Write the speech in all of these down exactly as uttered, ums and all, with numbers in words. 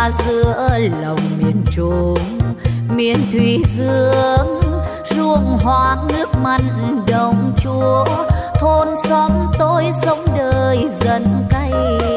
xa giữa lòng miền Trung, miền thủy dương, ruộng hoang nước mặn đồng chúa, thôn xóm tôi sống đời dần cay.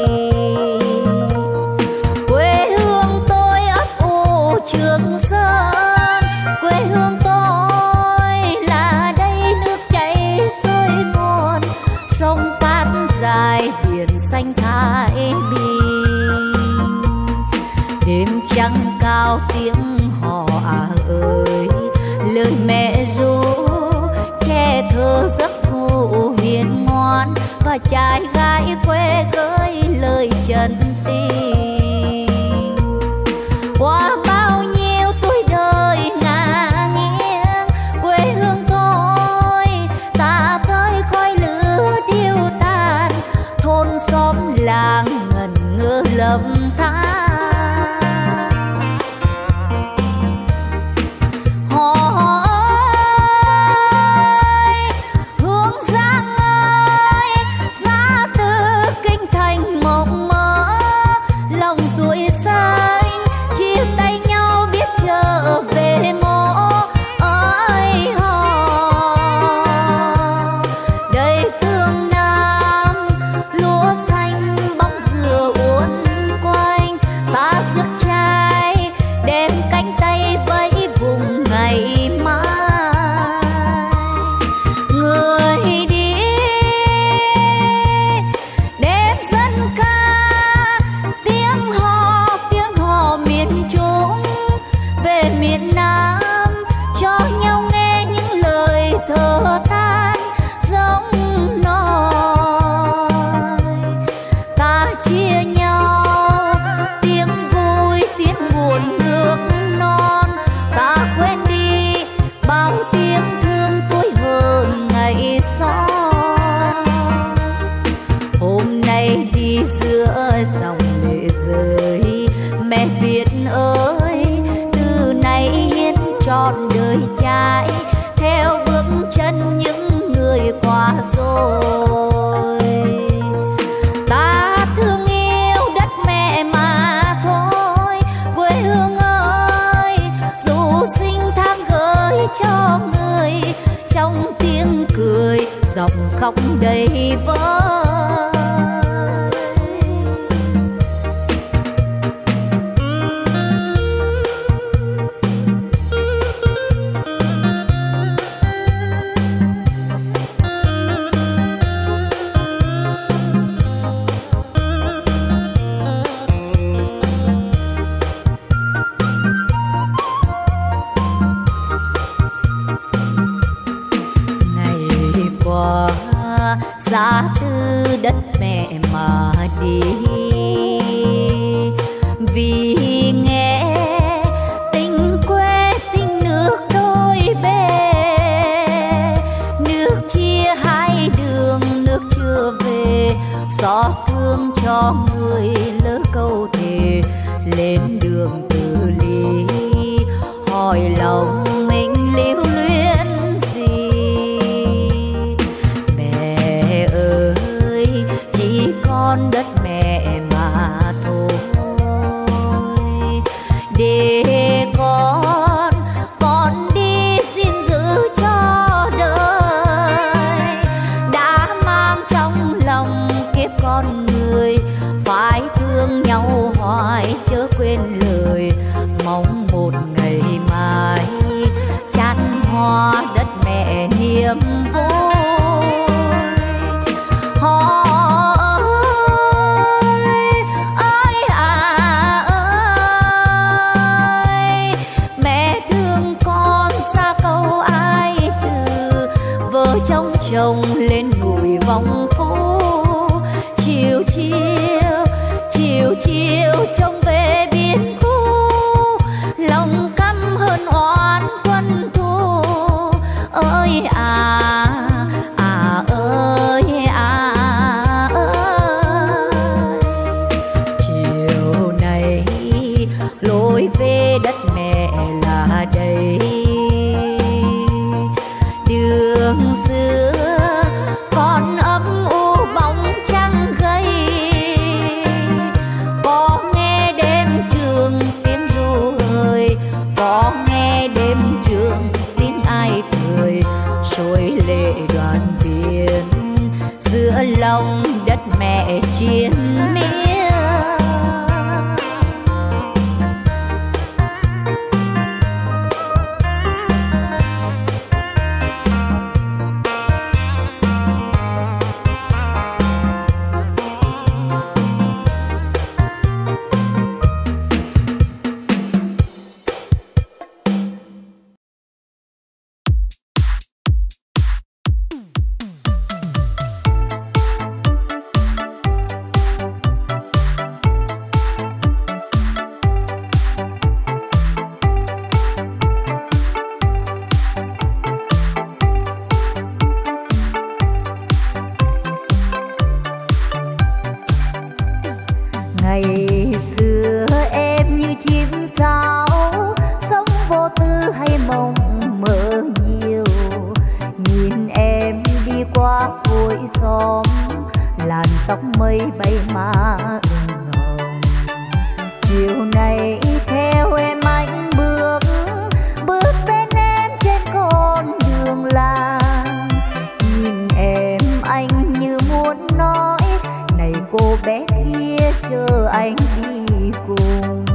Quê hương tôi ấp ủ Trường Sơn, quê hương tôi là đây nước chảy xuôi nguồn, sông Cát dài biển xanh Thái Bình. Đêm trăng cao tiếng hò à ơi, lời mẹ ru che thơ giấc ngủ hiền ngoan, và trai gái quê gửi lời chân tình. Qua bao nhiêu tuổi đời ngả nghiêng, quê hương tôi ta tới khói lửa điêu tàn, thôn xóm làng ngẩn ngơ lầm than. Khóc đầy vơi. Giá từ đất mẹ mà đi, vì nghe tình quê tình nước đôi bề, nước chia hai đường nước chưa về, xót thương cho người lỡ câu thề lên đường từ ly, hỏi lòng mình lưu luyến gì. Con đất mẹ mà thôi, để con con đi xin giữ cho đời, đã mang trong lòng kiếp con người, phải thương nhau hoài chớ quên lời, mong một ngày mai chát hoa đất mẹ niềm vui. Trông lên núi vòng phố, chiều chiều chiều chiều trông về biển khu, lòng căm hơn oán quân thù. Ơi à à ơi à ơi, chiều này lối về đất mẹ là đây, đường xưa còn ấm u bóng trăng gầy, có nghe đêm lòng đất mẹ chiến miên. Ngày xưa em như chim sáo, sống vô tư hay mộng mơ nhiều. Nhìn em đi qua cuối xóm, làn tóc mây bay má ửng hồng. Chiều nay theo em anh bước, bước bên em trên con đường làng. Nhìn em anh như muốn nói, này cô bé kia chờ anh đi cùng.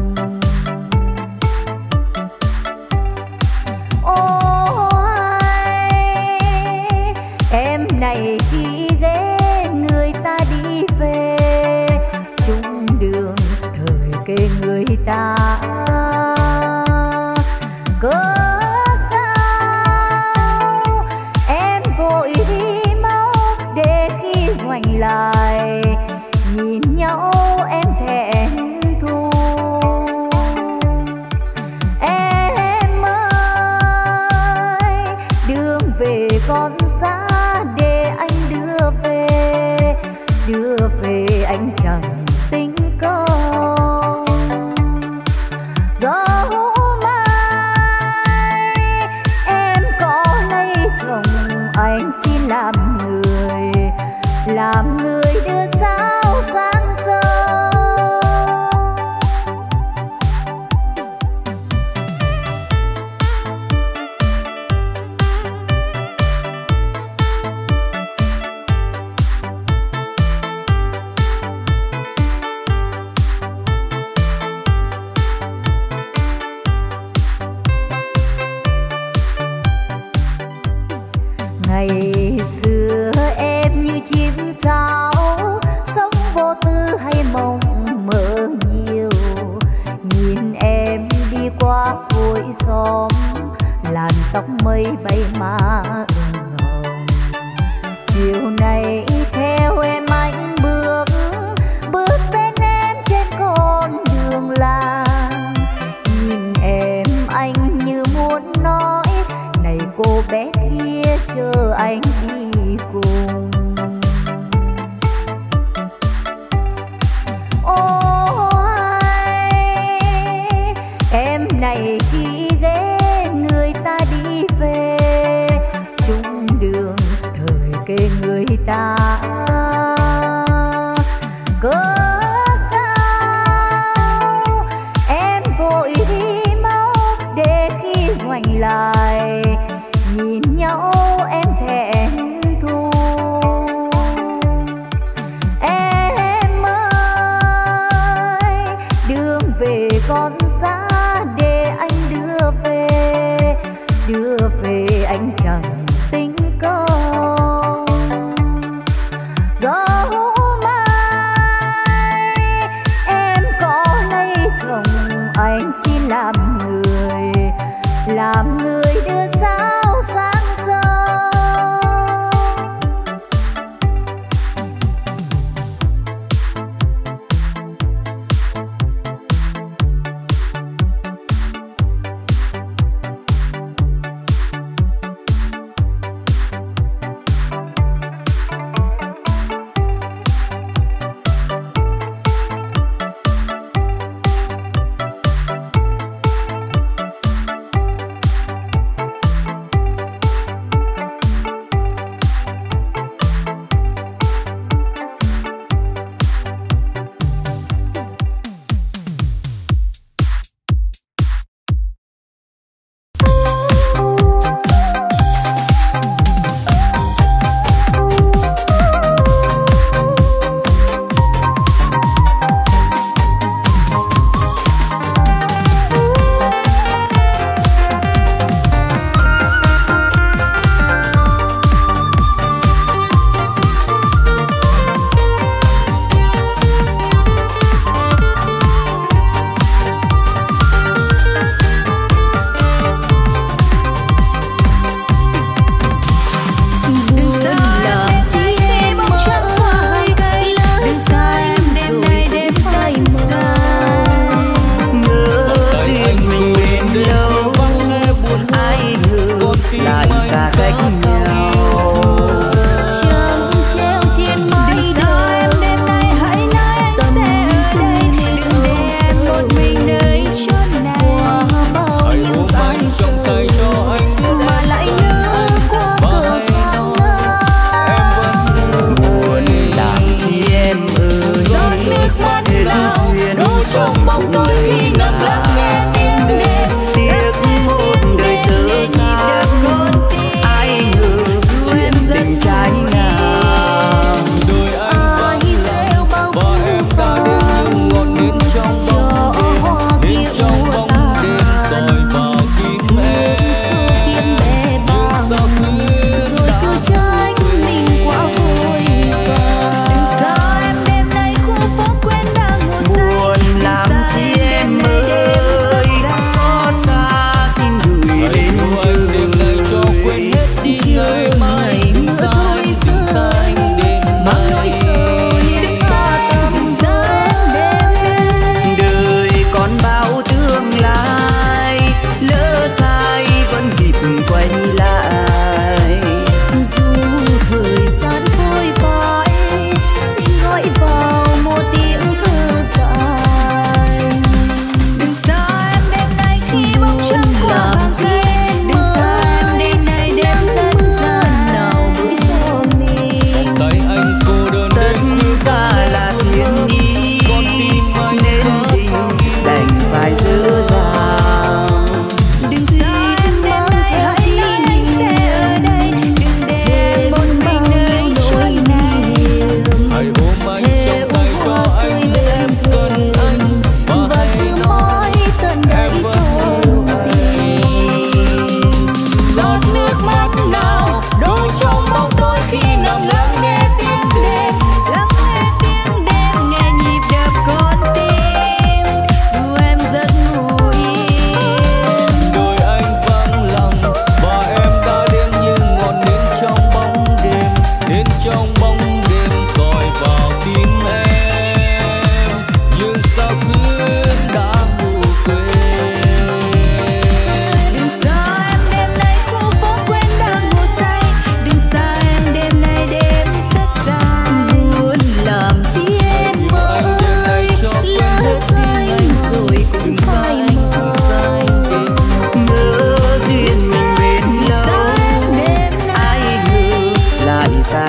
Ôi em này khi ghé người ta đi về, chung đường thời kê người ta. Cớ sao em vội đi mau, để khi ngoảnh lại nhìn nhau em thẹn thùng. Em ơi đường về con xa, để anh đưa về, đưa về anh chẳng tính công. Dẫu mai em có lấy chồng, anh xin làm người, làm người đưa sao sáng sớm. Ngày xưa em như chim sáo, sống vô tư hay mộng mơ nhiều. Nhìn em đi qua cuối xóm, làn tóc mây bay má ửng hồng. Chiều nay theo em anh bước, bước bên em trên con đường làng. Nhìn em anh như muốn nói, này cô bé kia chờ anh đi cùng. Ôi em này khi ghé người ta đi về, chung đường thời kê người ta. Cớ sao em vội đi mau, để khi ngoảnh lại nhìn nhau em thẹn thùng. Em ơi đường về con xa, để anh đưa về, đưa về anh chẳng tính công.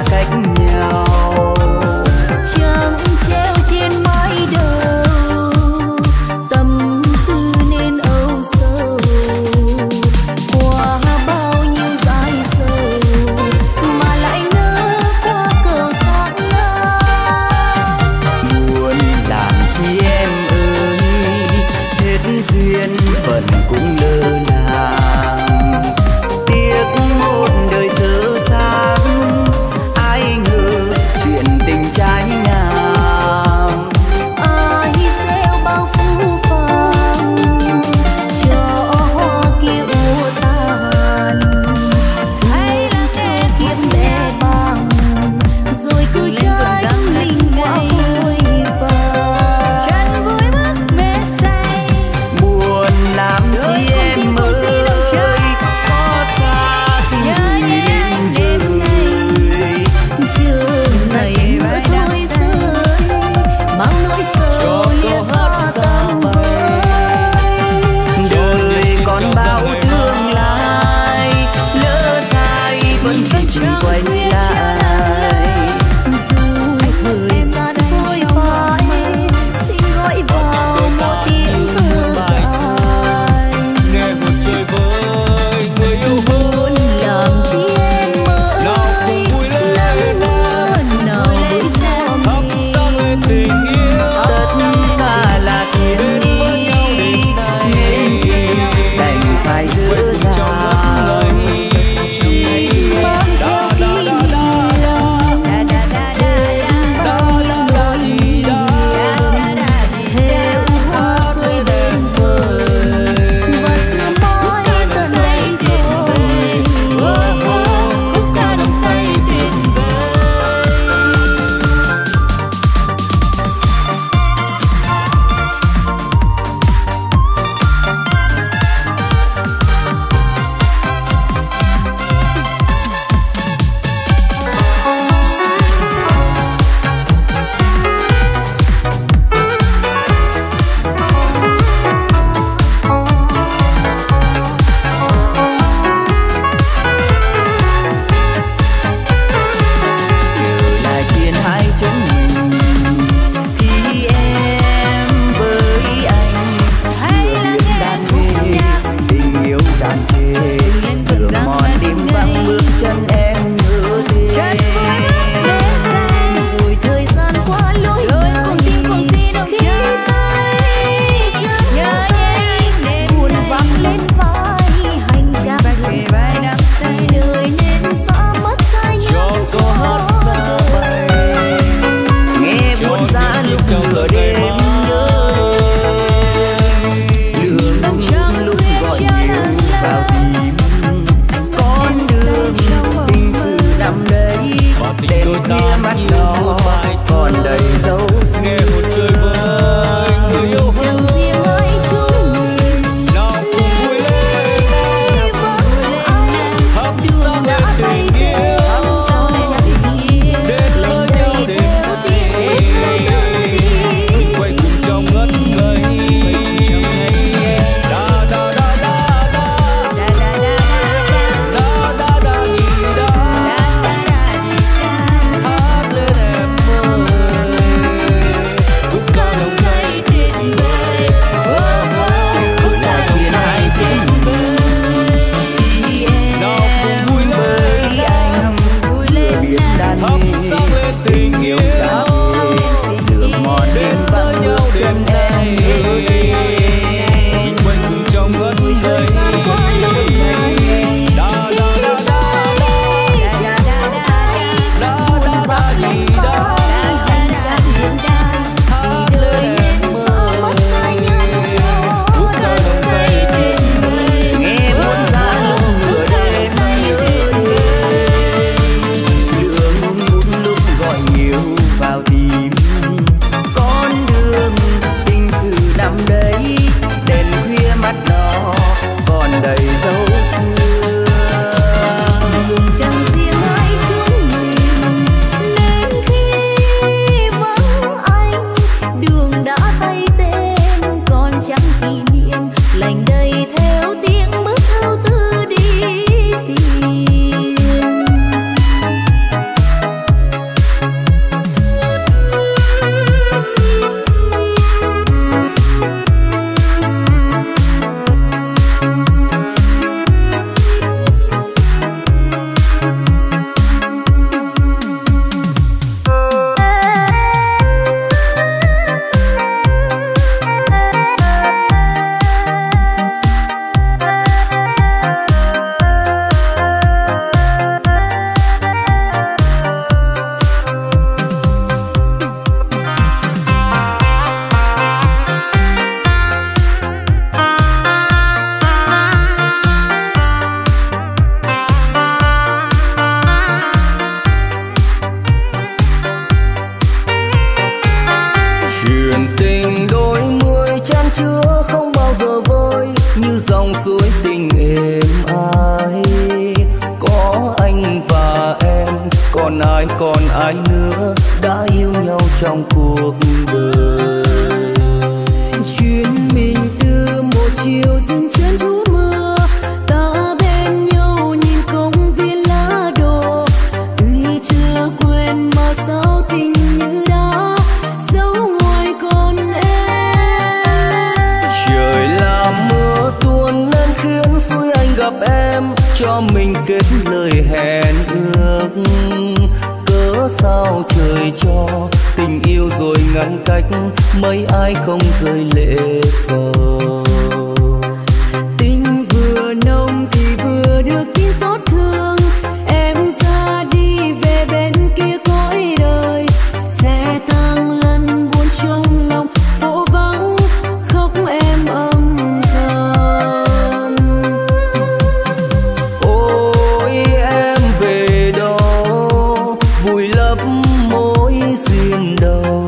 xa cách nhau. Trăng treo trên mái đầu, tâm tư nên âu sầu. Qua bao nhiêu dài sầu mà lại nỡ qua cờ sáng ngang. Muốn làm chi em ơi, hết duyên phận cũng lỡ nàng. Tiếc một đời dở dang, ai ngờ chuyện tình trái ngang. Ai gieo bao phũ phàng cho hoa kia úa tàn, hay là sẽ kiếp bé bàng rồi cứ trái mình quá vội vàng. Chân vui bước mê say, Buồn làm chi em ơi, xót xa xin gửi lên trời. Trường này mưa thôi rơi, bao nỗi sầu lìa xa tầm với. Đời còn bao tương lai, lỡ sai vẫn kịp quay lại. Dù thời gian phôi phai, xin gọi vào một tiếng thở dài. Nghe một trời vơi người yêu Muốn làm chi em ơi, nắng mưa nào buổi gió thắp sáng lên tình yêu. Tất cả là thiên ý, nên đành phải giữ dàng. xin mang theo kỷ niệm đến bao nhiêu nỗi niềm. Theo hoa rơi bên bờ và sương mỏi tận đây thôi. Khúc ca đắm say tuyệt vời. Trở lại trên hai chân mình, khi em với anh vừa biết đam mê, tình yêu tràn trề. Đường mòn đêm vắng bước chân em nhớ thế. Rồi thời gian qua lối nào khi tay chân tay buồn vắng lên vai hành trang đường dài. Vì đời nên xa mất sai nhân cho đời. Nghe buồn giá lúc nửa đêm nhớ, lửa nung lúc gọi nhiều vào tim. Con đường tình sự nằm đấy, đêm khuya mắt đỏ còn đầy dấu Nghe xưa. một trời vơi người yêu Chẳng riêng ai chúng mình nào cùng vui lên. nay vẫn anh Thắp đường sáng đã lên thay tình yêu. theo chẳng biết Đến lệnh lỡ đầy nhau theo đến tiếng đây. bước tư Mình quay cùng trong ngất ngây. Da da da da da. Da da da đi da. Hát lên em ơi. còn ai nữa đã yêu nhau trong cuộc đời. Chuyện mình từ một chiều dừng chân trú mưa, ta bên nhau nhìn công viên lá đổ. Tuy chưa quên mà sao tình như đã dấu ngoài con em. Trời làm mưa tuôn nên khiến suối anh gặp em, cho mình kết lời hẹn ước. Cớ sao trời cho tình yêu rồi ngăn cách, mấy ai không rơi lệ sầu. Tình vừa nồng thì vừa được tin xót thương, em ra đi về bên kia cõi đời. Sẽ tăng lần buồn trong lòng phố vắng, khóc em âm thầm. Ôi em về đâu, vùi lấp mối duyên đầu.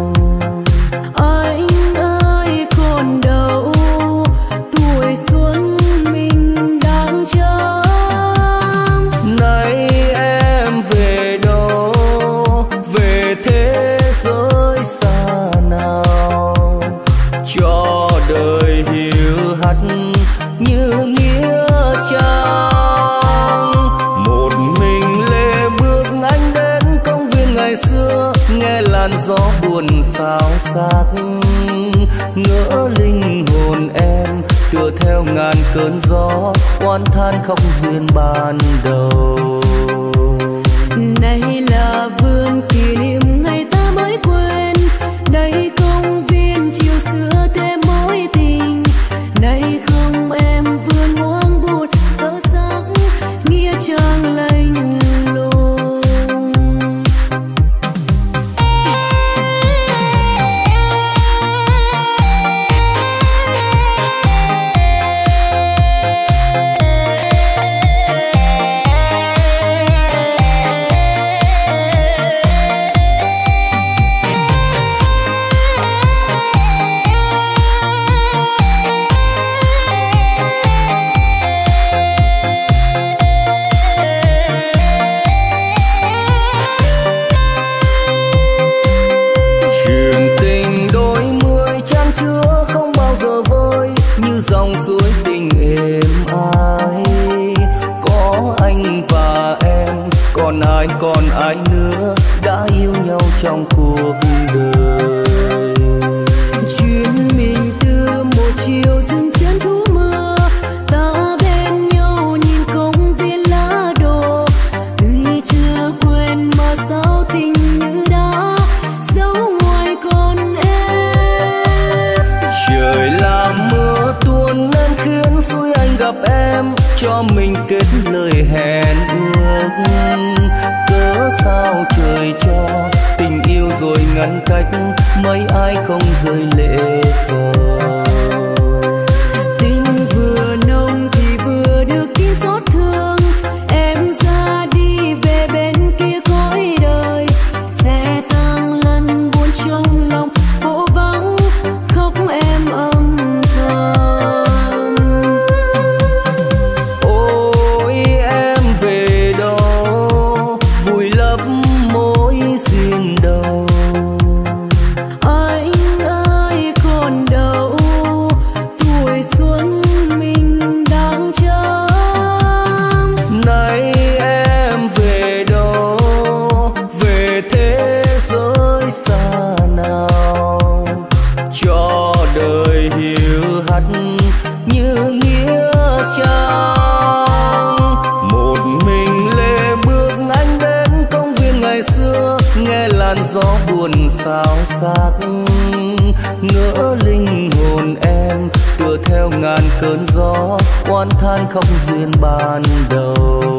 Anh ơi còn đâu, tuổi xuân mình đang chờ. Nay em về đâu, về thế giới xa nào, cho đời hiu hắt như nghĩa trang. Một mình lê bước anh đến công viên ngày xưa, nghe làn gió buồn xao xạc. Ngỡ linh hồn em tựa theo ngàn cơn gió, oán than khóc duyên ban đầu. Này là vườn kỷ niệm ngày ta mới quên, đây công viên chiều xưa thêm mối tình. Này không em vườn hoang buồn sơ sắc, nghĩa trang lạnh lùng. Chuyện tình đôi mươi chan chứa không bao giờ vơi, như dòng suối tình êm ái. Có anh và em, còn ai còn ai nữa đã yêu nhau trong cuộc đời. Chuyện mình từ một chiều dừng chân trú mưa, ta bên nhau nhìn công viên lá đổ. Tuy chưa quên mà sao tình như đã dấu ngoài con em. Trời làm mưa tuôn nên khiến suối anh gặp em, cho mình kết lời hẹn ước. Cớ sao trời cho tình yêu rồi ngăn cách, mấy ai không rơi lệ sầu. Tình vừa nồng thì vừa được tin xót thương, em ra đi về bên kia cõi đời. Sẽ tăng lần buồn trong lòng phố vắng, khóc em âm thầm. Ôi em về đâu, vùi lấp mối duyên đầu. Anh ơi còn đâu, tuổi xuân mình đang chờ. Nay em về đâu, về thế giới xa nào, cho đời hiu hắt như nghĩa trang. Một mình lê bước anh đến công viên ngày xưa, nghe làn gió buồn xao xạc. Ngỡ linh hồn em tựa theo ngàn cơn gió, oán than khóc duyên ban đầu.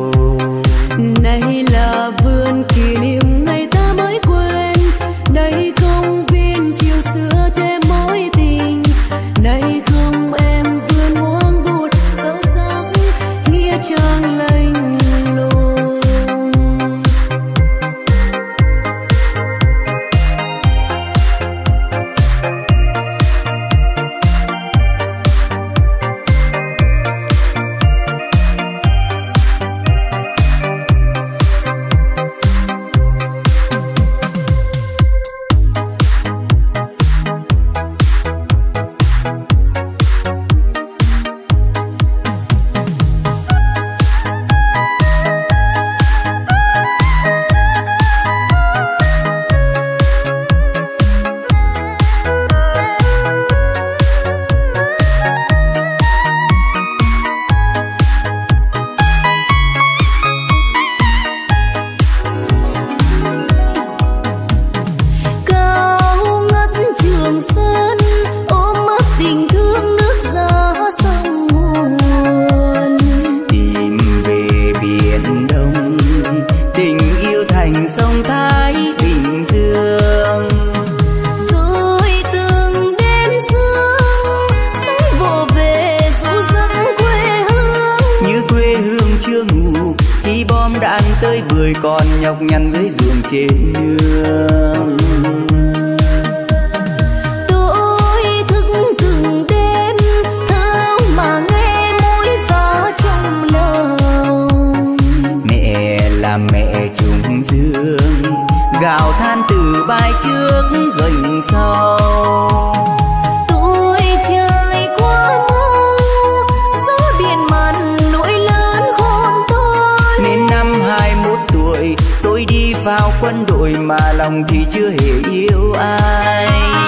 Này là vườn kỷ niệm ngày ta mới quên, đây công viên chiều xưa thêm mối tình. Này không em vườn hoang buồn sơ sắc, nghĩa trang lạnh lùng. tóc nhăn dưới ruộng trên nương. Tôi thức từng đêm thao mà nghe mối gió trong lòng. Mẹ là mẹ trùng dương, gào than từ vai trước gành sau. Tôi trời quá mau, gió biển mặn nỗi lớn hôn tôi. Nên năm hai mốt tuổi tôi đi vào quân đội mà lòng thì chưa hề yêu ai.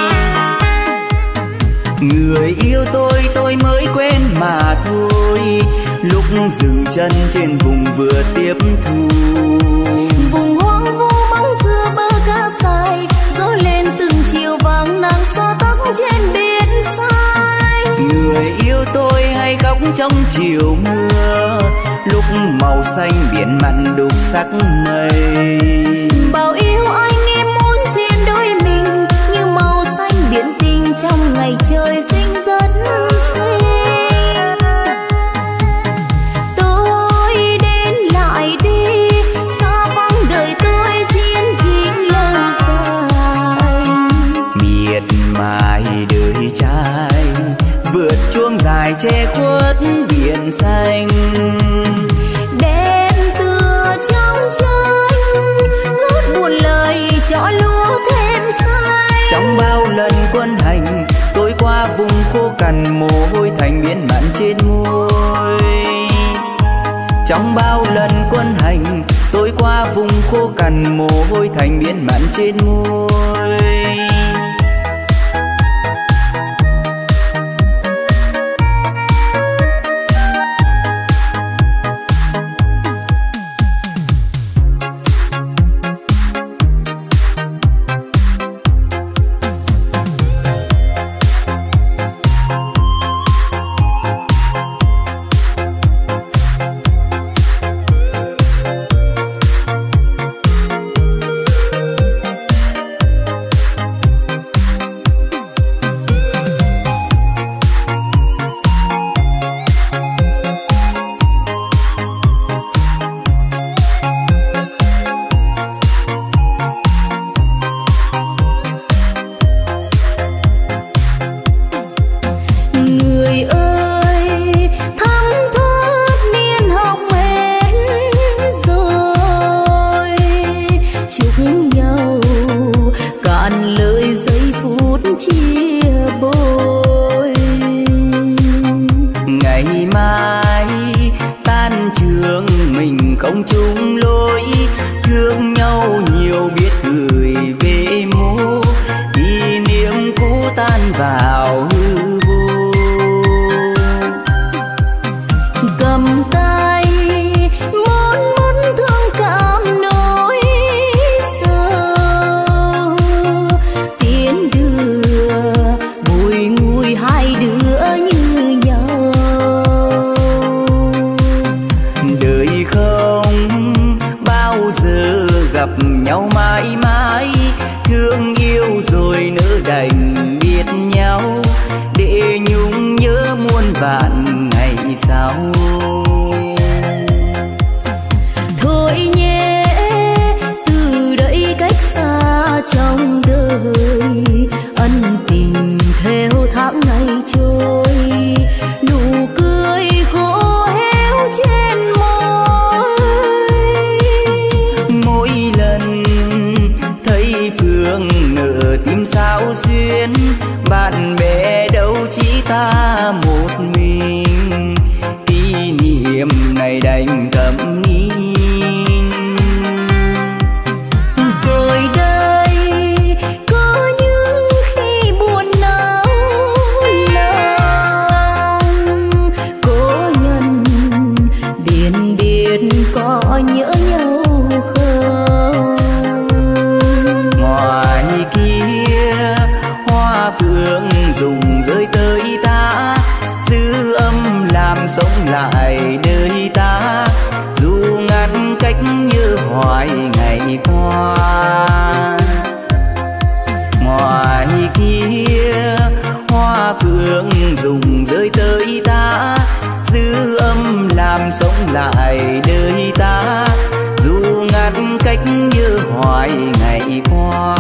Người yêu tôi tôi mới quen mà thôi, lúc dừng chân trên vùng vừa tiếp thu. Vùng hoang vu bóng xưa bờ cát dài, gió lên từng chiều vàng nắng xóa tóc trên biển xanh. Người yêu tôi hay khóc trong chiều mưa, lúc màu xanh biển mặn đục sắc mây. Bảo yêu anh em muốn duyên đôi mình, như màu xanh biển tình trong ngày trời sinh rất xinh. Tôi đến lại đi, xa vắng đời tôi chiến chính lâu dài. Miệt mài đời trai, vượt chuông dài che khuất biển xanh. Đêm tựa trong tranh, ngút buồn lời cho lúa thêm say. Trong bao lần quân hành, tôi qua vùng khô cằn, mồ hôi thành biến mặn trên môi. Trong bao lần quân hành, tôi qua vùng khô cằn, mồ hôi thành biến mặn trên môi. sống lại đời ta, dù hai ngày qua.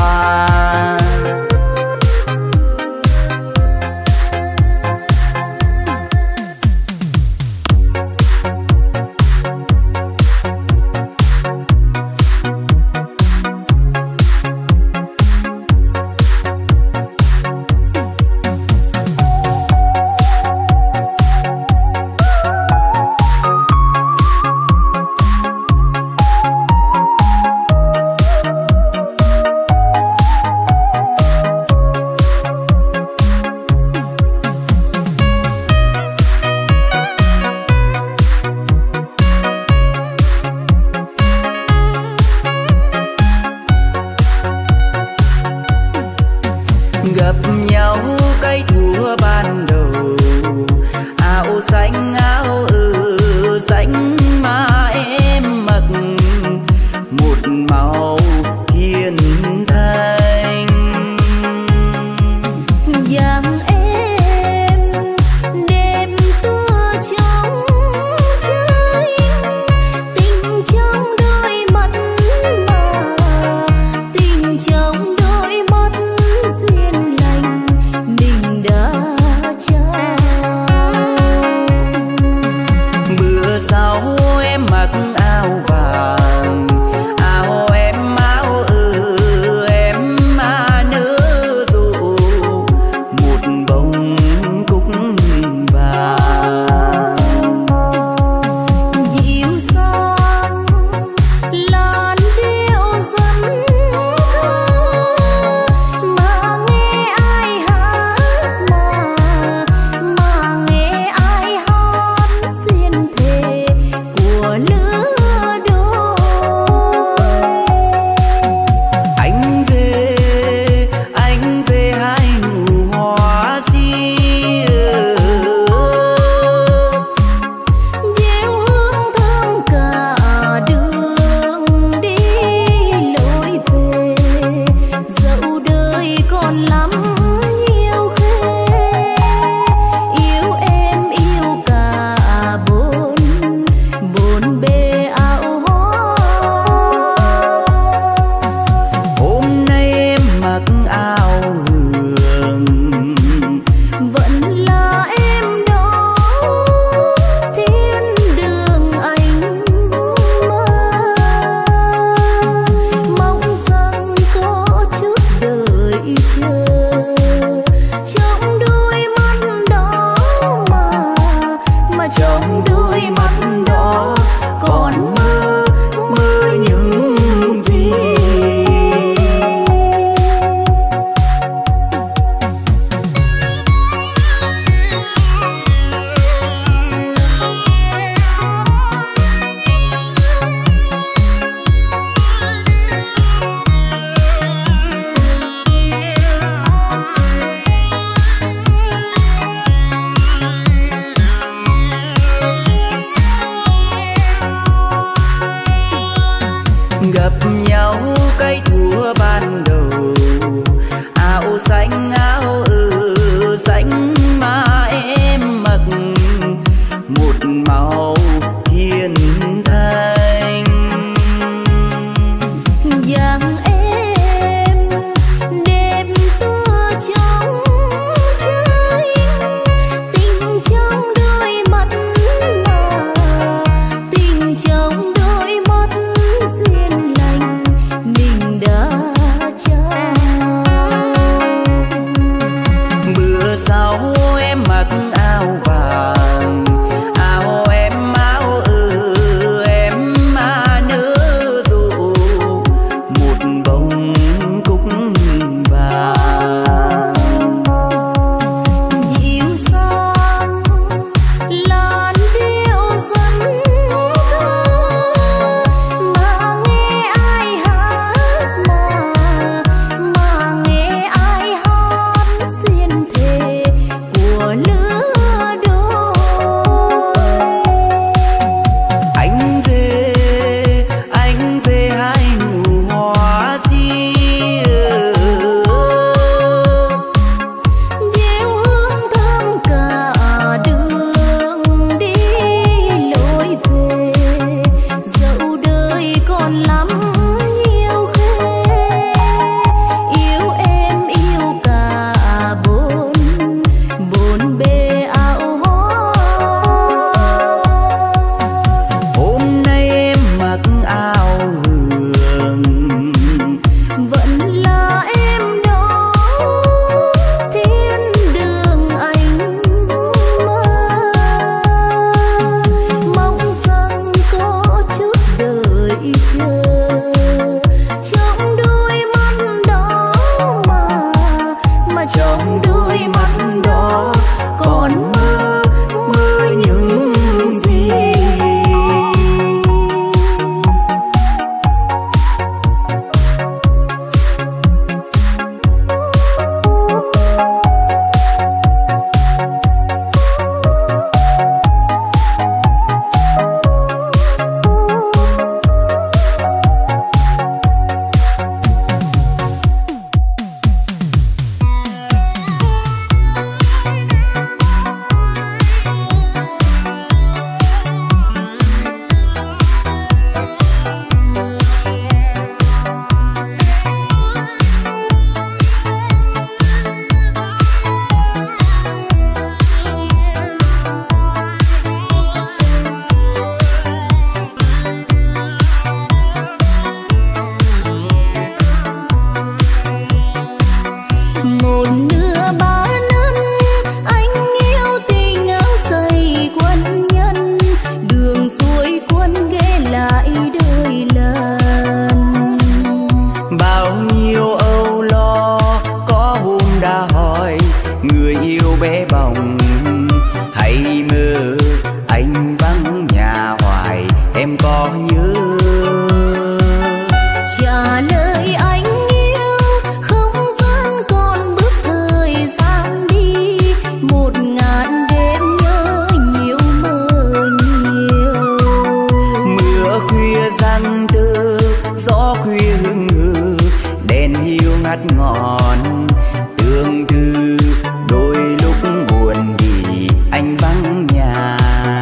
ngắt ngọn, tương tư đôi lúc buồn vì anh vắng nhà.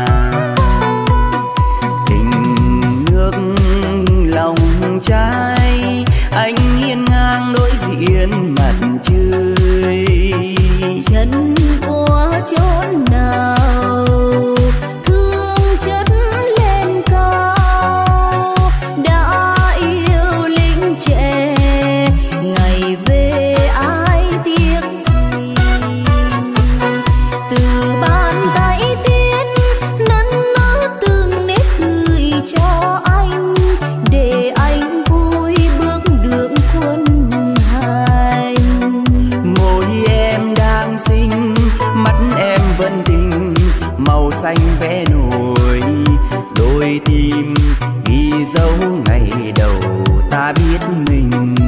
Tình nước lòng trai anh hiên ngang đối diện mặt trời. Chân của chốn nào thương chất lên cao, đã yêu lính trẻ ngày về ai tiếc gì. Từ bàn tay tiên nắn nót từng nét cười cho anh, để anh vui bước đường quân hành. Môi em đang xinh, mắt em vẫn tình, màu xanh vẽ nổi đôi tim, ghi dấu ngày đầu ta biết mình.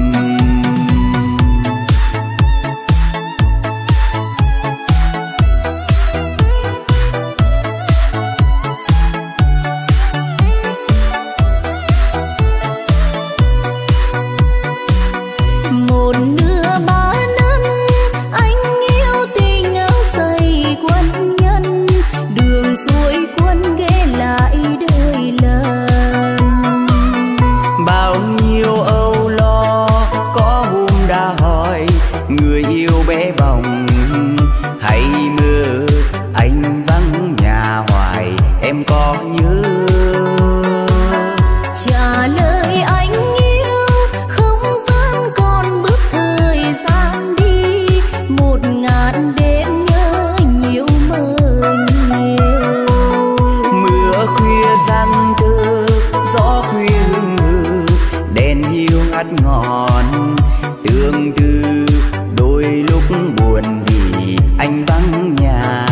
Một nửa ba năm anh yêu tình áo dày quân nhân, đường xuôi quân ghé lại đời lần. Bao nhiêu âu lo có hôm đã hỏi người yêu bé bỏng, hãy mơ anh vắng nhà hoài em có nhớ. Trả lời anh yêu không gian còn bước thời gian đi, một ngàn đêm nhớ nhiều mơ nhiều. Mưa khuya giăng tơ gió khuya hương hừ, đèn hiu ngắt ngọn, tương tư đôi lúc buồn vì anh vắng nhà.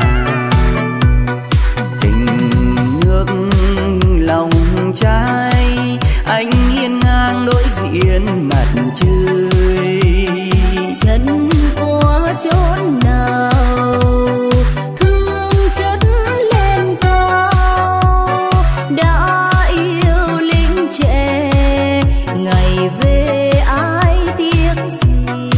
Tình nước lòng trai anh hiên ngang đối diện mặt trời. Chân của chốn nào thương chất lên cao, đã yêu lính trẻ ngày về ai tiếc gì.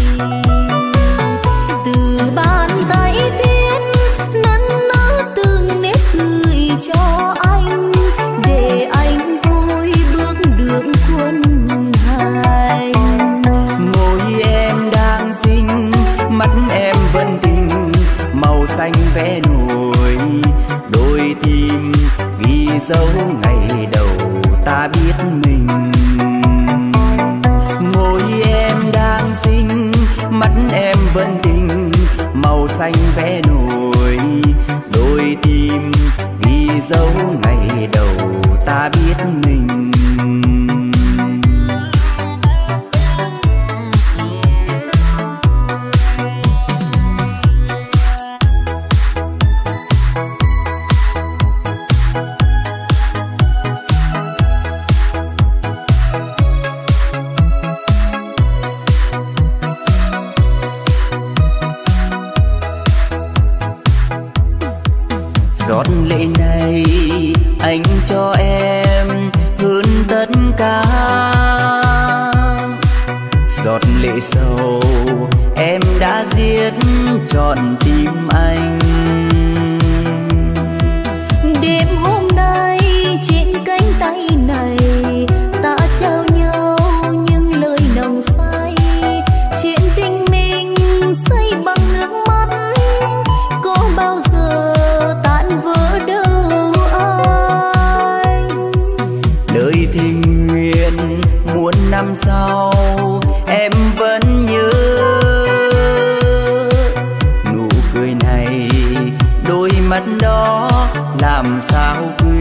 Từ bàn tay tiên nắn nót từng nét cười cho anh, để anh vui bước đường quân hành. Môi em đang xinh, mắt em vẫn tình, màu xanh vẽ nổi đôi tim, ghi dấu ngày đầu ta biết mình. Môi em đang xinh, mắt em vẫn tình, màu xanh vẽ nổi đôi tim, ghi dấu ngày đầu ta biết mình. Giọt lệ này anh cho em hơn tất cả, giọt lệ sầu em đã giết trọn tim anh. Đêm hôm nay trên cánh tay này ta trao nhau những lời nồng say, chuyện tình mình xây bằng nước mắt, có bao giờ tan vỡ đâu anh. Lời tình nguyện muôn năm sau em vẫn nhớ, nụ cười này đôi mắt đó làm sao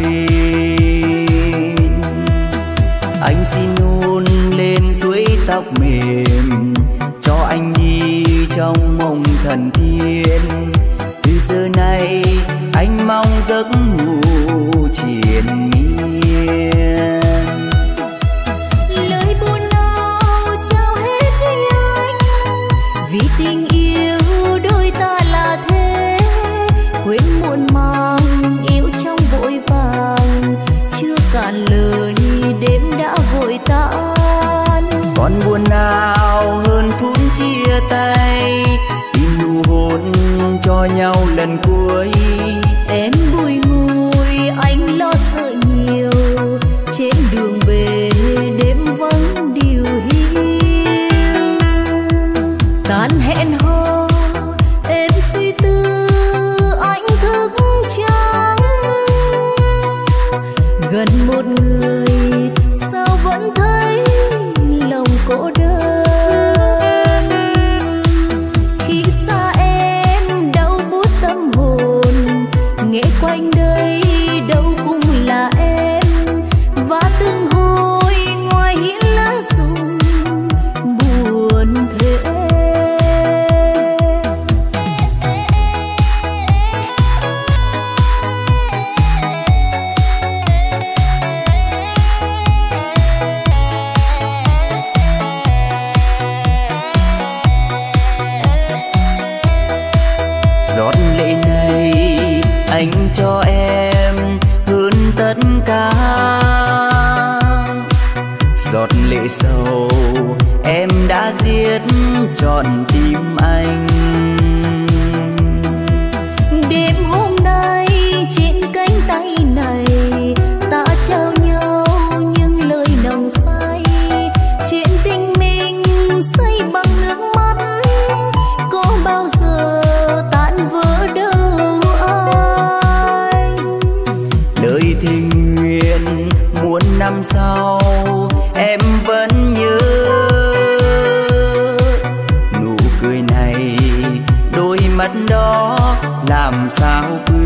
quên. Anh xin hôn lên suối tóc mềm, cho anh đi trong mộng thần tiên. Từ giờ này anh mong giấc ngủ triền miên. Lời buồn nào trao hết với anh, vì tình yêu đôi ta là thế. Quên muộn màng yêu trong vội vàng, chưa cạn lời đêm đã vội tan. Còn buồn nào hơn nhau lần cuối. Em bùi ngùi anh lo sợ nhiều, trên đường về đêm vắng điều hiu. Tan hẹn hò em suy tư anh thức trắng, gần một người sao vẫn thấy lòng cô đơn. Khi xa em đau buốt tâm hồn, nghe quanh đây đâu cũng là em, và từng hồi ngoài hiên lá rụng buồn thế. Giọt lệ này anh cho em hơn tất cả, giọt lệ sầu em đã giết trọn tim anh. Đêm hôm nay trên cánh tay này ta trao nhau những lời nồng say, chuyện tình mình say bằng nước mắt có bao giờ tan vỡ đâu anh. Lời thề nguyện muôn năm sau em vẫn nhớ, nụ cười này đôi mắt đó làm sao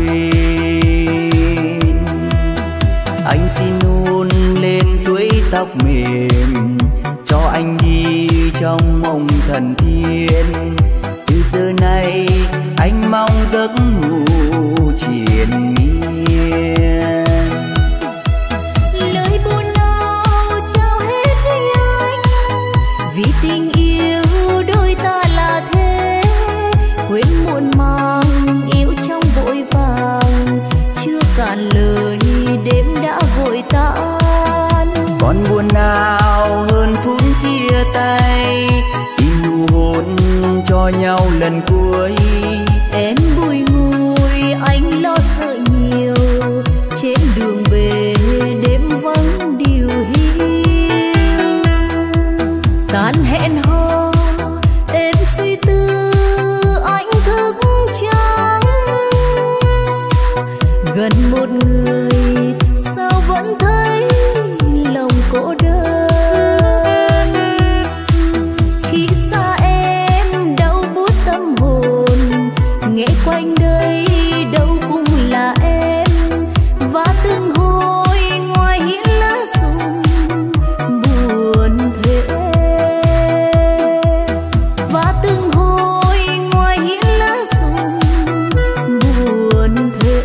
quên. Anh xin hôn lên suối tóc mềm cho anh đi trong mộng thần thiên. Từ giờ này anh mong giấc ngủ triền miên. Lời buồn nào trao hết với anh, vì tình yêu đôi ta là thế. Quên muộn màng yêu trong vội vàng, chưa cạn lời đêm đã vội tan. Còn buồn nào hơn phút chia tay, tìm nụ hôn cho nhau lần cuối. Em bùi ngùi anh lo sợ nhiều, trên đường về đêm vắng điều hiu. Tan hẹn hò em suy tư anh thức trắng, gần một người sao vẫn thấy lòng cô đơn. Khi xa em đau buốt tâm hồn, nghe quanh đây đâu cũng là em, và từng hồi ngoài hiên lá rụng buồn thế. Và từng hồi ngoài hiên lá rụng buồn thế.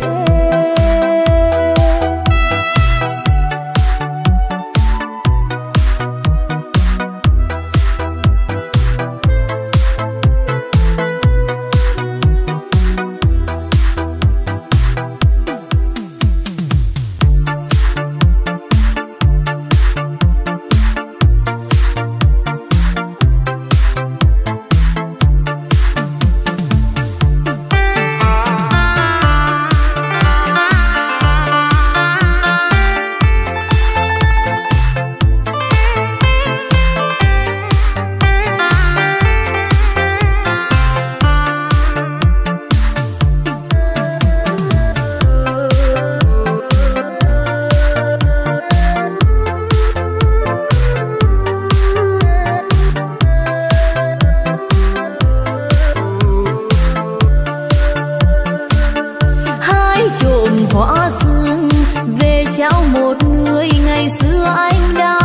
Hoa sương về trao một người ngày xưa anh đã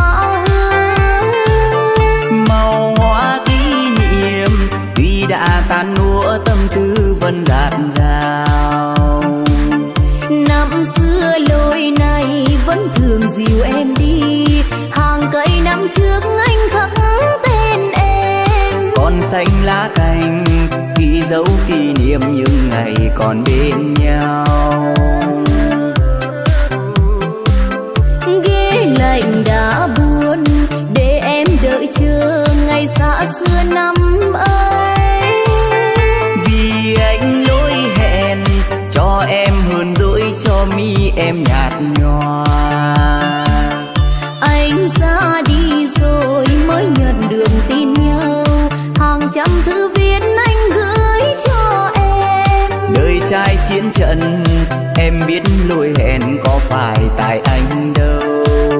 hứa. Màu hoa kỷ niệm tuy đã tan úa, tâm tư vẫn dạt dào. Năm xưa lối này vẫn thường dìu em đi, hàng cây năm trước anh khắc tên em. Còn xanh lá cành ghi dấu kỷ niệm những ngày còn bên nhau. Ghế lạnh đã buồn để em đợi chờ ngày xa xưa năm ấy. Vì anh lỗi trăm thư viết anh gửi cho em. Đời trai chiến trận em biết lỗi hẹn có phải tại anh đâu.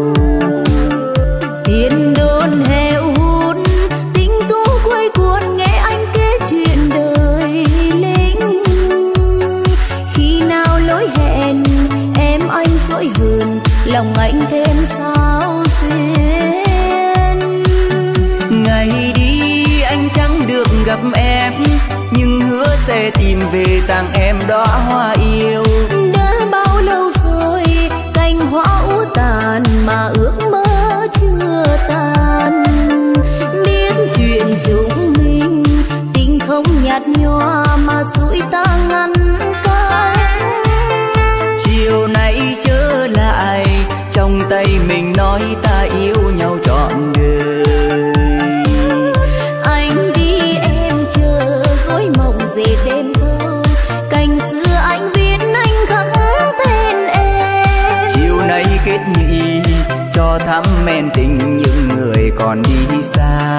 Tiền đồn heo hút tình tú quay cuồng nghe anh kể chuyện đời lính. Khi nào lỗi hẹn em anh dỗi hơn lòng anh thêm sao xuyên. Ngày đi anh chẳng được gặp em nhưng hứa sẽ tìm về tặng em đóa hoa yêu. Đã bao lâu rồi cành hoa u tàn mà ước mơ chưa tàn. Biết chuyện chúng mình tình không nhạt nhòa mà dối ta ngăn cách. Chiều nay trở lại trong tay mình nói ta yêu nhau trọn đời. Anh đi em chờ gối mộng dệt đêm thâu cành xưa anh viết anh khắc tên em. Chiều nay kết nhị cho thắm men tình những người còn đi xa.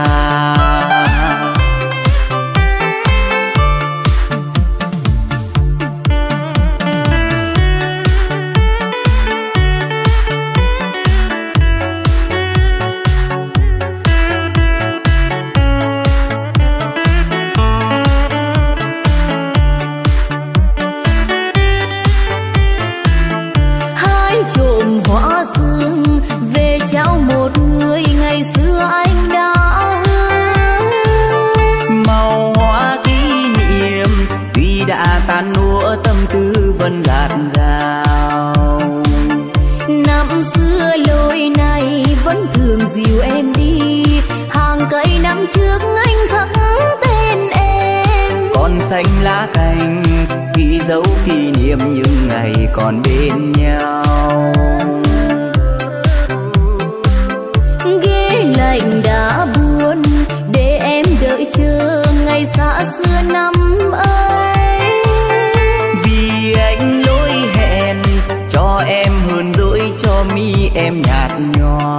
Tàn núa tâm tư vẫn dạt dào. Năm xưa lối này vẫn thường dìu em đi hàng cây năm trước anh khắc tên em. Còn xanh lá cành ghi dấu kỷ niệm những ngày còn bên nhau. Ghế lạnh đã buồn để em đợi chờ ngày xa xưa năm ấy. Anh lỗi hẹn cho em hơn dỗi cho mi em nhạt nhòa.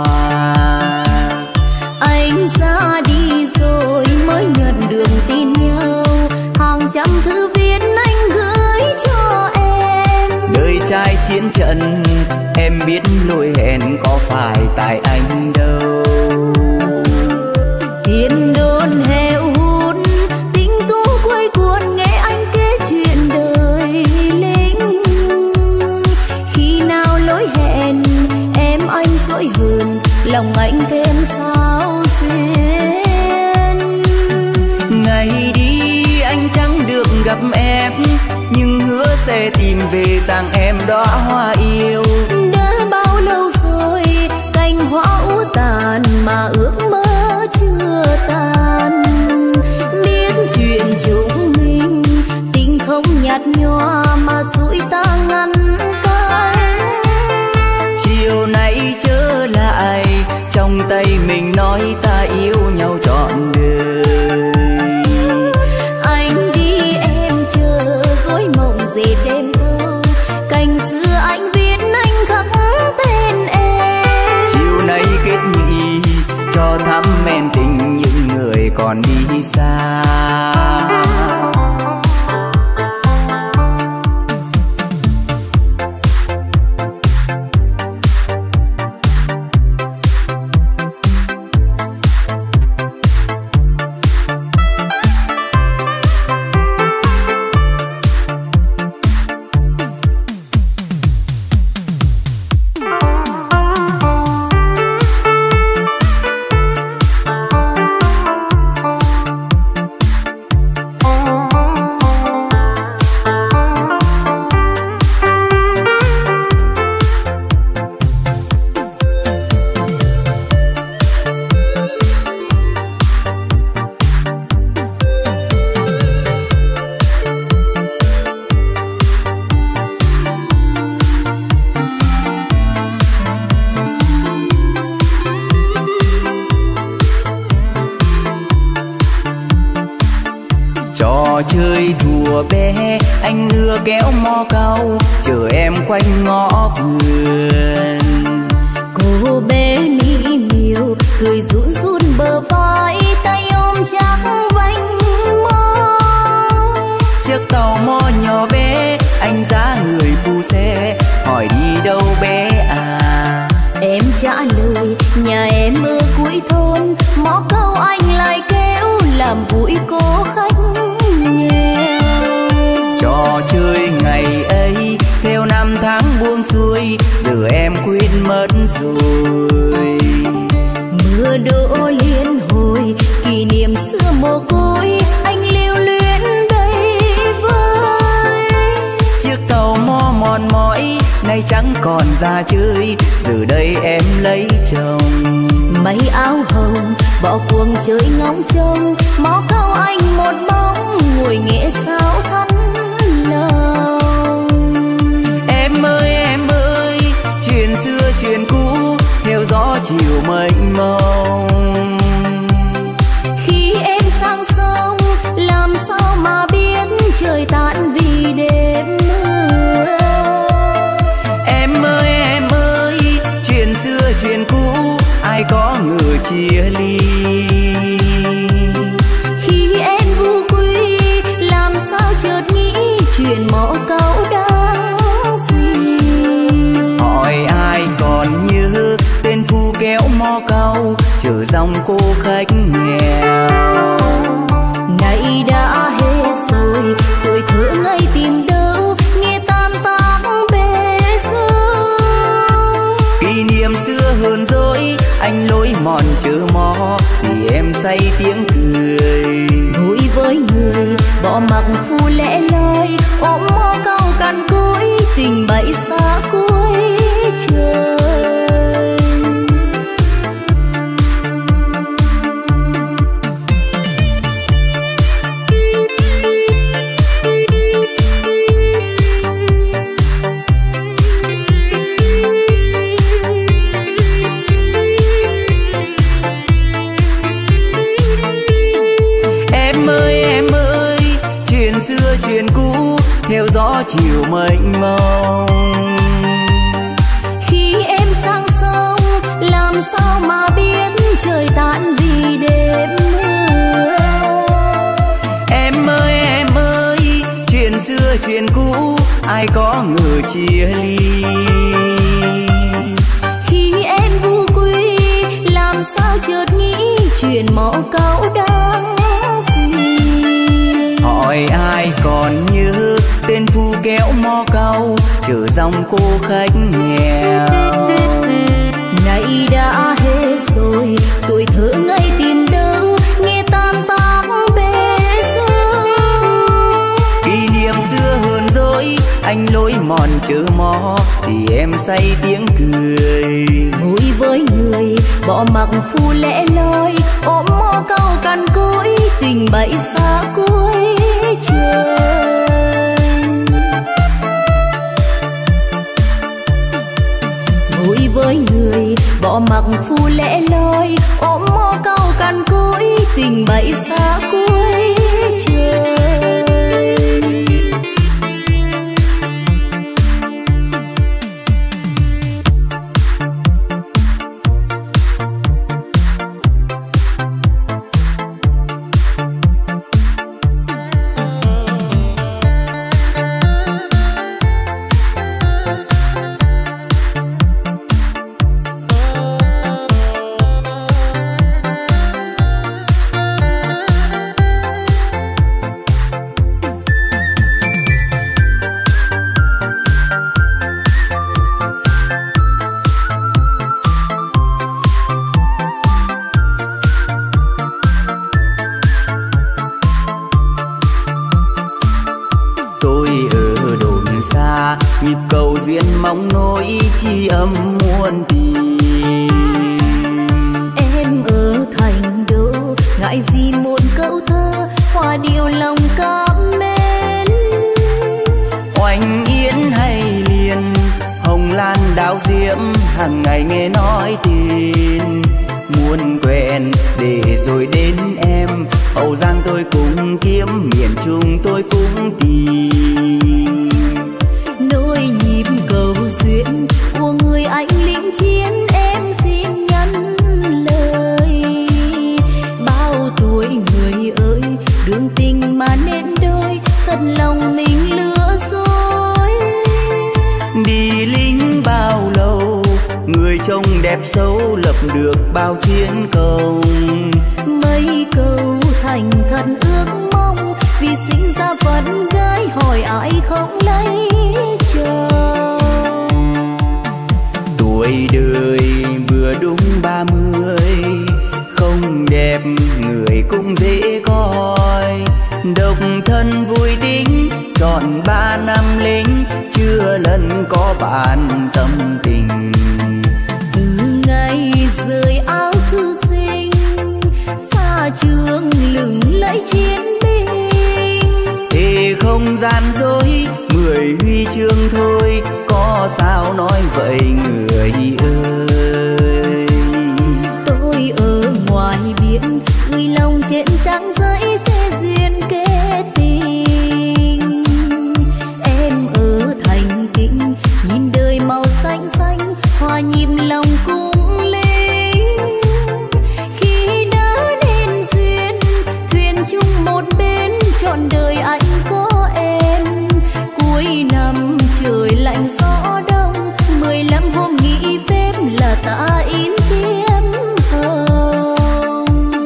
Anh ra đi rồi mới nhận được tin nhau hàng trăm thư viết anh gửi cho em. Đời trai chiến trận em biết lỗi hẹn có phải tại anh đâu. Tiền đồn heo hút tình tú quay cuồng nghe anh kể chuyện đời lính. Khi nào lỗi hẹn em anh dỗi hơn lòng anh thêm sao xuyên. Ngày đi anh chẳng được gặp em nhưng hứa sẽ tìm về tặng em đóa hoa yêu. Đã bao lâu rồi cành hoa u tàn mà ước mơ chưa tàn. Biết chuyện chúng mình tình không nhạt nhòa mà dối ta ngăn cách. Chiều nay trở lại trong tay mình nói ta yêu nhau trọn đời. Anh đi em chờ gối mộng dệt đêm thâu cành xưa anh viết anh khắc tên em. Chiều nay kết nhị cho thắm men tình những người còn đi xa. Trò chơi thùa bé anh ưa kéo mò cau chờ em quanh ngõ vườn. Cô bé mỹ miều cười run run bờ vai tay ôm chắc vành anh giá người phu xe, hỏi đi đâu bé à. Em trả lời nhà em ở cuối thôn, mõ câu anh lại kéo làm vui cô khách nghèo. Trò chơi ngày ấy theo năm tháng buông xuôi, giờ em quên mất rồi. Mưa đổ liên hồi kỷ niệm xưa mồ côi, anh lưu luyến đây với. Chiếc tàu mò mòn mỏi nay chẳng còn ra chơi, giờ đây em lấy chồng. Mây áo hồng bỏ cuồng chơi ngóng trông, mõ câu anh một bóng ngồi nghệ sao thắt lòng. Em ơi em ơi, chuyện xưa chuyện cũ theo gió chiều mênh mông. Khi em sang sông làm sao mà biết trời tàn vì đêm mưa. Em ơi em ơi, chuyện xưa chuyện cũ ai có ngờ chia ly. Khi em vu quy làm sao chợt nghĩ chuyện mõ câu đáng gì. Hỏi ai còn nhớ tên phu kéo mõ câu, chờ dòng cô khách nghèo. Này đã hết rồi tuổi thơ ngây tìm đâu, nghe tan tác bể dâu. Kỷ niệm xưa hờn dỗi anh lối mòn chờ mò, thì em say tiếng cười. Vui với người bỏ mặc phu lẽ loi, ôm mõ câu cằn cỗi tình bậy xa cuối trời. Chuyện cũ theo gió chiều mênh mông. Khi em sang sông làm sao mà biết trời tàn vì đêm mưa. Em ơi em ơi, chuyện xưa chuyện cũ ai có ngờ chia ly. Khi em vu quy làm sao chợt nghĩ chuyện mõ câu đáng gì. Hỏi ai còn nhớ tên phu kéo mõ câu, chờ dòng cô khách nghèo. Này đã hết rồi tuổi thơ ngây tìm đâu, nghe tan tác bể dâu. Kỷ niệm xưa hờn dỗi anh lối mòn chờ mò, thì em say tiếng cười. Vui với người bỏ mặc phu lẽ loi, ôm mõ câu cằn cỗi tình bậy xa cuối trời. Vui với người bỏ mặc phu lẽ loi, ôm mõ câu cằn cỗi tình bậy xa cuối trời. nhịp cầu duyên mong nỗi chi âm muôn tình. Em ở thành đô ngại gì một câu thơ hòa điệu lòng cảm mến. Oanh yến hay liền hồng lan đào diễm hàng ngày nghe nói tin muôn quen để rồi đến em. Hậu Giang tôi cũng kiếm, miền Trung tôi cũng tìm. Nỗi nhịp cầu duyên của người anh lính chiến em xin nhắn lời. Bao tuổi người ơi, đường tình mà nên đôi, thật lòng mình lừa dối. đẹp xấu lập được bao chiến công. Mấy câu thành thật ước mong vì sinh ra phận gái hỏi ai không lấy chồng. Tuổi đời vừa đúng ba mươi, không đẹp người cũng dễ coi. Độc thân vui tính trọn ba năm lính, chưa lần có bạn tâm tình. Từ ngày rời áo thư sinh, xa trường lừng lẫy chiến binh. Thì không gian dối mười huy chương thôi, có sao nói vậy người ơi. Tôi ở ngoài biển gửi lòng trên trang giấy sẽ duyên kết tình. Em ở thành kinh nhìn đời màu xanh xanh, hòa nhịp lòng cung linh. Khi đã nên duyên thuyền chung một bên, trọn đời anh có em. Cuối năm trời lạnh gió đông, mười lăm hôm nghỉ phép là ta in thiếp hồng.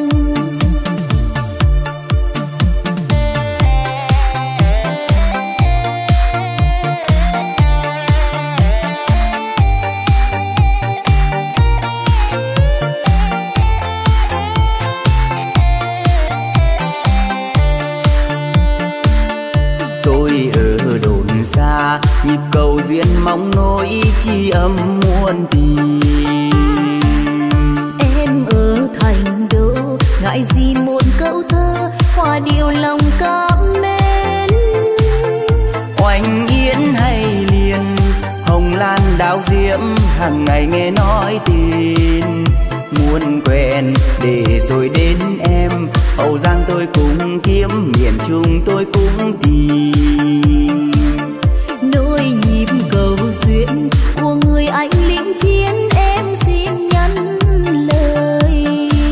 Tôi ở đồn xa, nhịp cầu duyên mong nỗi chi âm muôn tình. Em ở thành đô ngại gì một câu thơ, hòa điệu lòng cảm mến. Oanh yến hay liền, hồng lan đào diễm, hàng ngày nghe nói tin. Muốn quen để rồi đến em, Hậu Giang tôi cũng kiếm, miền Trung tôi cũng tìm. Nỗi nhịp cầu duyên của người anh lính chiến, em xin nhắn lời.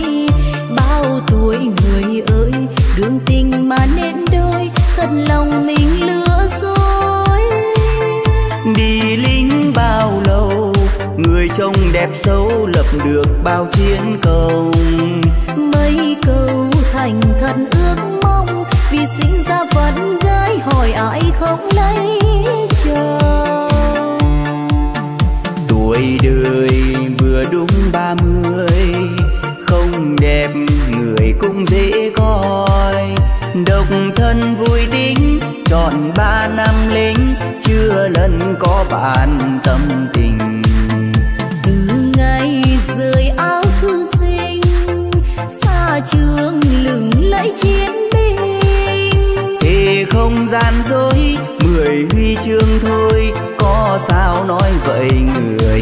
Bao tuổi người ơi, đường tình mà nên đôi, thật lòng mình lừa dối. Đi lính bao lâu, người trông đẹp xấu lập được bao chiến công. Mấy câu thành thật ước mong vì sinh ra phận gái hỏi ai không lấy chồng. Tuổi đời vừa đúng ba mươi, không đẹp người cũng dễ coi. Độc thân vui tính trọn ba năm lính, chưa lần có bạn tâm tình. Từ ngày rời áo thư sinh, xa trường lừng lẫy chiến binh. Thì không gian dối mười huy chương thôi, có sao nói vậy người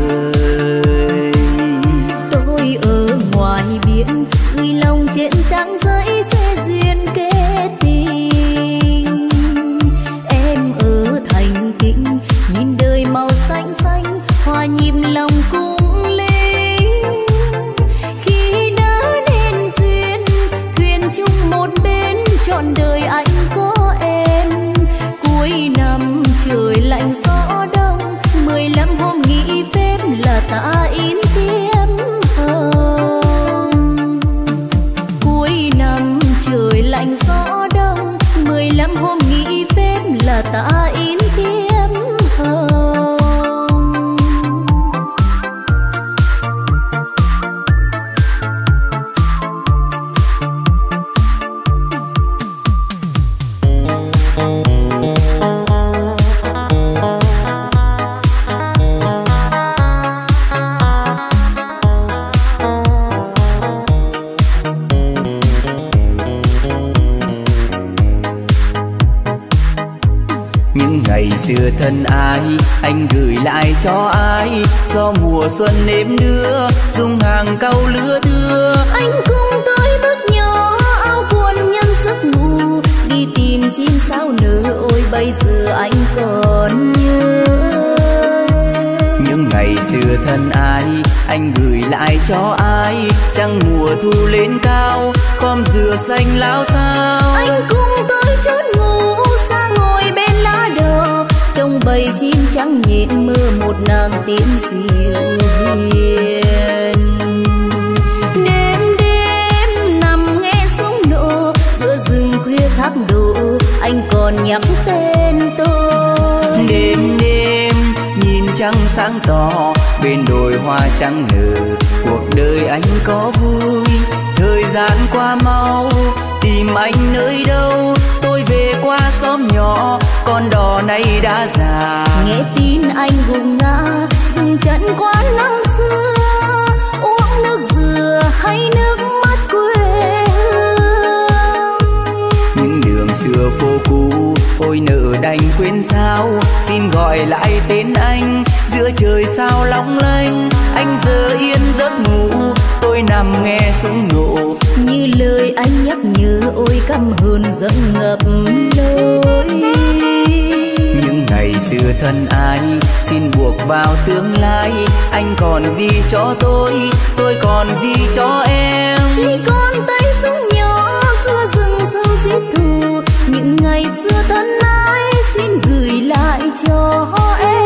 ơi. Tôi ở ngoài biển gửi lòng trên trang giấy sẽ duyên kết tình. Em ở thành kinh nhìn đời màu xanh xanh, hòa nhịp lòng cung linh. Khi đã nên duyên thuyền chung một bên, trọn đời anh có em. Cuối năm trời lạnh gió đông, mười lăm hôm nghỉ phép là ta in thiếp hồng. Cuối năm trời lạnh gió đông, mười lăm hôm nghỉ phép là ta in thiếp hồng. Ngày xưa thân ai anh gửi lại cho ai, do mùa xuân nếm đưa dung hàng cau lứa đưa. Anh cùng tôi bước nhỏ áo buồn nhân giấc ngủ, đi tìm chim sao nở, ôi bây giờ anh còn nhớ. Những ngày xưa thân ai anh gửi lại cho ai, trăng mùa thu lên cao khóm dừa xanh lao sao. Anh cùng tôi chốn ngủ xa ngồi bên lá đò, trong bầy chim trắng nhện mơ một nàng tím dịu hiền. nhắc tên tôi. Đêm đêm nhìn trăng sáng tỏ, bên đồi hoa trắng nở, cuộc đời anh có vui. Thời gian qua mau, tìm anh nơi đâu, tôi về qua xóm nhỏ, con đò này đã già. Nghe tin anh gục ngã, dừng chân quán năm xưa, uống nước dừa hay nước mắt quê hương. Những đường xưa phố cũ, ôi nợ đành quên sao, xin gọi lại tên anh, giữa trời sao long lanh. Anh giờ yên giấc ngủ, tôi nằm nghe súng nổ, như lời anh nhắc nhớ, ôi căm hờn giận ngập lối. Những ngày xưa thân ai, xin buộc vào tương lai. Anh còn gì cho tôi, tôi còn gì cho em. Chỉ còn tay súng nhỏ, xưa rừng sâu giết thù. Những ngày xưa thân ái, xin gửi lại cho em.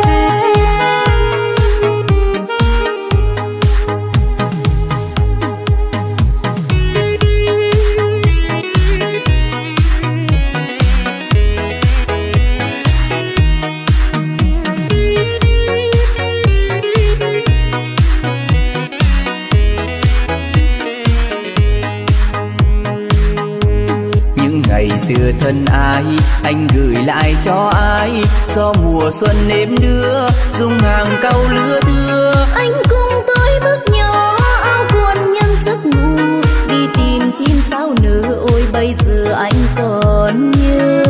Ngày xưa thân ai, anh gửi lại cho ai, do mùa xuân nếm đưa, dung hàng cau lứa thưa. Anh cùng tôi bước nhỏ, áo quần nhân giấc ngủ, đi tìm chim sao nở, ôi bây giờ anh còn nhớ.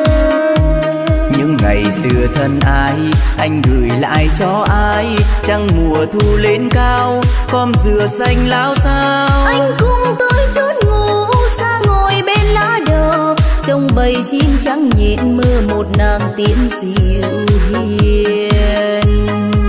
Những ngày xưa thân ai, anh gửi lại cho ai, trăng mùa thu lên cao, khóm dừa xanh láo xao. Anh cùng tôi trốn ngủ, xa ngồi bên lá đò, trong bầy chim trắng nhện mơ một nàng tiên dịu hiền.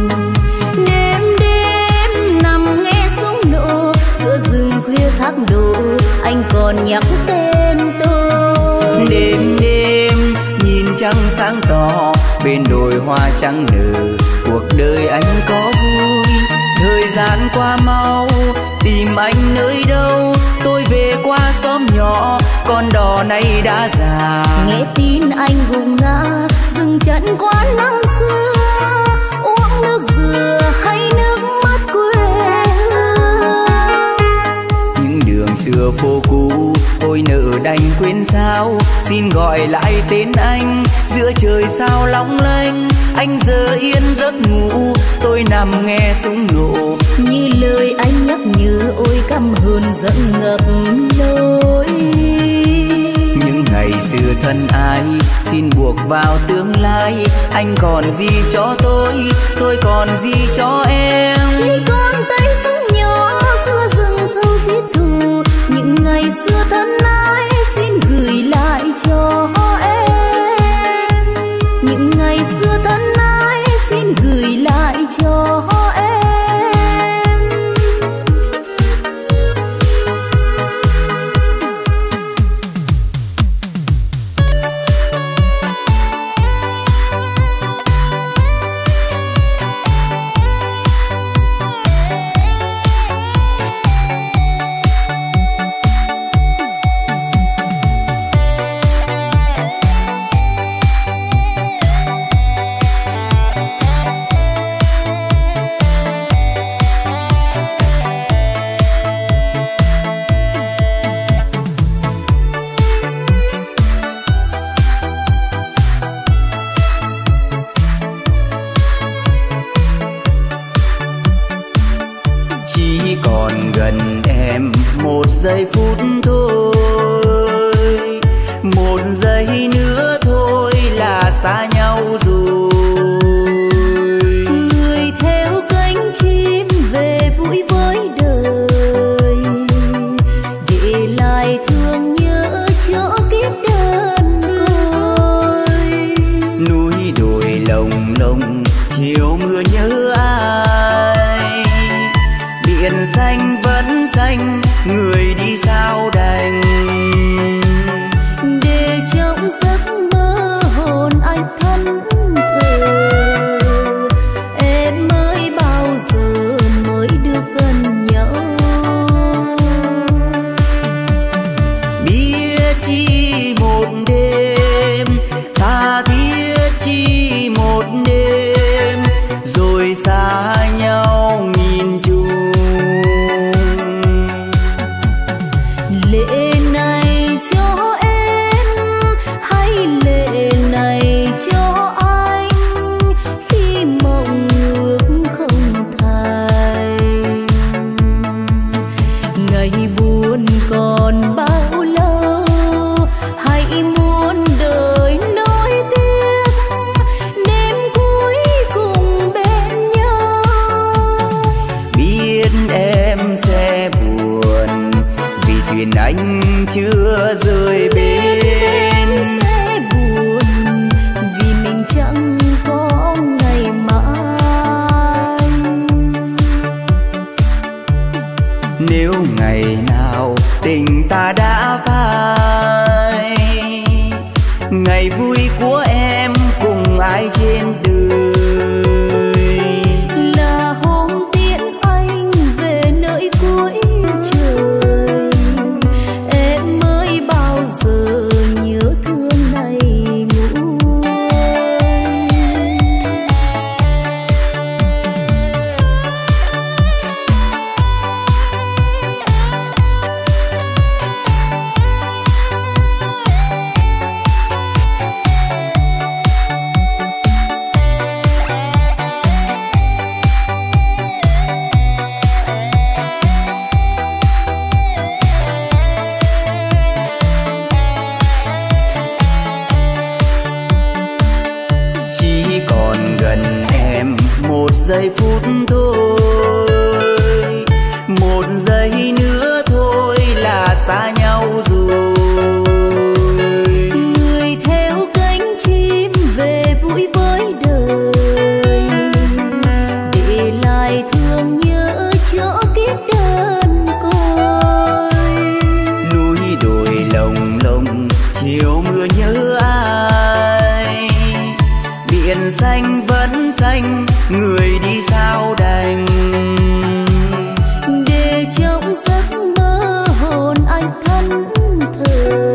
Đêm đêm nằm nghe súng nổ, giữa rừng khuya thác đổ, anh còn nhắc tên tôi. Đêm đêm nhìn trăng sáng tỏ, bên đồi hoa trắng nở, cuộc đời anh có vui. Thời gian qua mau, tìm anh nơi đâu, tôi về qua xóm nhỏ, con đò này đã già. Nghe tin anh gục ngã, dừng chân quán năm xưa, uống nước dừa hay nước mắt quê hương. Những đường xưa phố cũ, ôi nợ đành quên sao, xin gọi lại tên anh, giữa trời sao long lanh. Anh giờ yên giấc ngủ, tôi nằm nghe súng nổ, như lời anh nhắc nhớ, ôi căm hờn giận ngập lối. Những ngày xưa thân ai, xin buộc vào tương lai. Anh còn gì cho tôi, tôi còn gì cho em. Chỉ còn tay súng nhỏ, xưa rừng sâu giết thù. Những ngày xưa thân ái, xin gửi lại cho em. Những ngày xưa thân ái, xin gửi lại cho em. Giây phút thôi, một giây nữa thôi là xa nhau rồi. Người theo cánh chim về vui với đời, để lại thương nhớ cho kiếp đơn côi. Núi đồi lồng lộng chiều mưa nhớ ai, biển xanh vẫn xanh, người đi sao đành. Để trong giấc mơ hồn anh thân thờ, em mới bao giờ mới được gần nhau. Biết chi một đêm mưa rơi bên sẽ buồn vì mình chẳng có ngày mai. Nếu ngày nào tình ta đã phai, ngày vui của em cùng ai trên đời, là hôm tiễn anh về nơi cuối trời, em mới bao giờ nhớ thương này nguôi. chỉ còn gần em một giây phút thôi, một giây nữa thôi là xa nhau rồi. Người theo cánh chim về vui với đời, để lại thương nhớ cho kiếp đơn côi. Núi đồi lồng lộng chiều mưa nhớ ai, biển xanh vẫn xanh người đi sao đành. Để trong giấc mơ hồn anh thẫn thờ,